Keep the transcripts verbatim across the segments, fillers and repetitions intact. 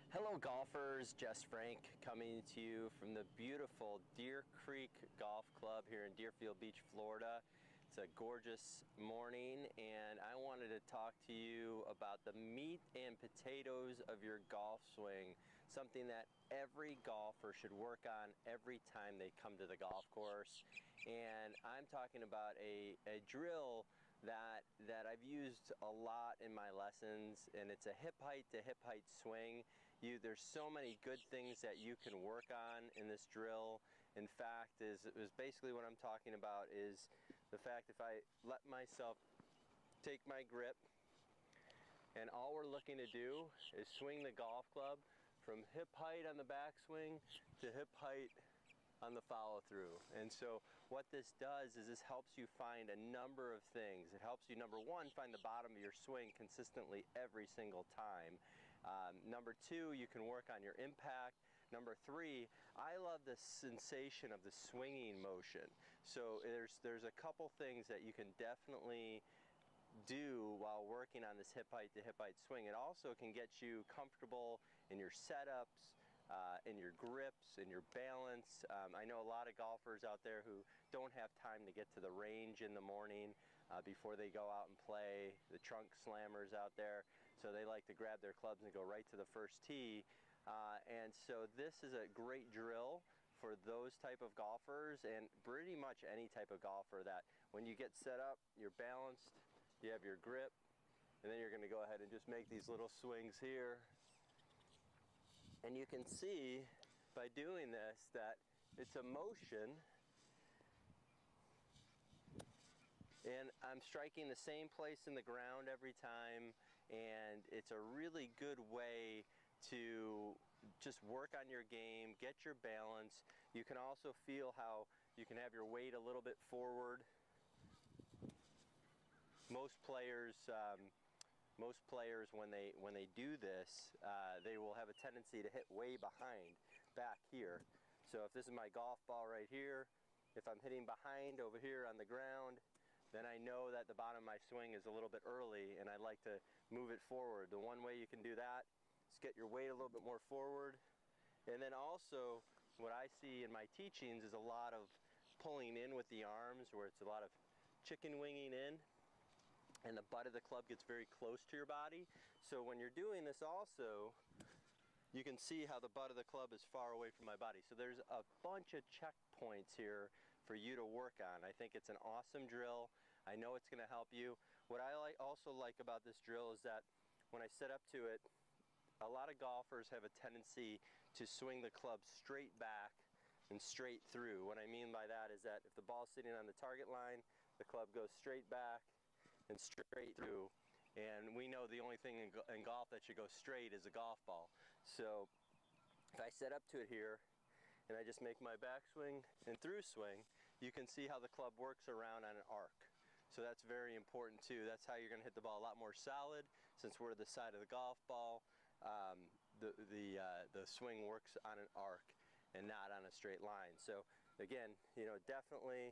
Hello golfers, Jess Frank coming to you from the beautiful Deer Creek Golf Club here in Deerfield Beach, Florida. It's a gorgeous morning and I wanted to talk to you about the meat and potatoes of your golf swing, something that every golfer should work on every time they come to the golf course. And I'm talking about a, a drill that that I've used a lot in my lessons, and it's a hip height to hip height swing. You there's so many good things that you can work on in this drill. In fact, is is basically what I'm talking about is the fact if I let myself take my grip and all we're looking to do is swing the golf club from hip height on the backswing to hip height on the follow through. And so what this does is this helps you find a number of things. It helps you, number one, find the bottom of your swing consistently every single time. Um, number two, you can work on your impact. Number three, I love the sensation of the swinging motion. So there's there's a couple things that you can definitely do while working on this hip height to hip height swing. It also can get you comfortable in your setups, Uh, in your grips, in your balance. Um, I know a lot of golfers out there who don't have time to get to the range in the morning uh, before they go out and play, the trunk slammers out there, so they like to grab their clubs and go right to the first tee. Uh, and so this is a great drill for those type of golfers and pretty much any type of golfer that when you get set up, you're balanced, you have your grip, and then you're going to go ahead and just make these little swings here. And you can see by doing this that it's a motion, and I'm striking the same place in the ground every time, and it's a really good way to just work on your game, get your balance. You can also feel how you can have your weight a little bit forward. Most players um, Most players, when they when they do this, uh, they will have a tendency to hit way behind back here. So if this is my golf ball right here, if I'm hitting behind over here on the ground, then I know that the bottom of my swing is a little bit early and I like to move it forward. The one way you can do that is get your weight a little bit more forward. And then also what I see in my teachings is a lot of pulling in with the arms, where it's a lot of chicken winging in, and the butt of the club gets very close to your body. So when you're doing this also, you can see how the butt of the club is far away from my body. So there's a bunch of checkpoints here for you to work on. I think it's an awesome drill. I know it's going to help you. What I like, also like about this drill is that when I set up to it, a lot of golfers have a tendency to swing the club straight back and straight through. What I mean by that is that if the ball's sitting on the target line, the club goes straight back and straight through, and we know the only thing in, go in golf that should go straight is a golf ball. So if I set up to it here and I just make my backswing and through swing, you can see how the club works around on an arc. So that's very important too. That's how you're going to hit the ball a lot more solid, since we're the side of the golf ball. Um, the the uh, the swing works on an arc and not on a straight line. So again, you know, definitely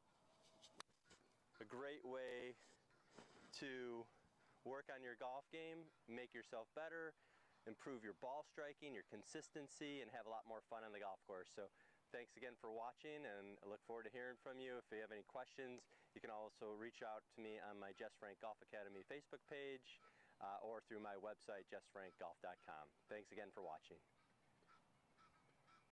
a great way to work on your golf game, make yourself better, improve your ball striking, your consistency, and have a lot more fun on the golf course. So thanks again for watching, and I look forward to hearing from you. If you have any questions, you can also reach out to me on my Jess Frank Golf Academy Facebook page uh, or through my website, jess frank golf dot com. Thanks again for watching.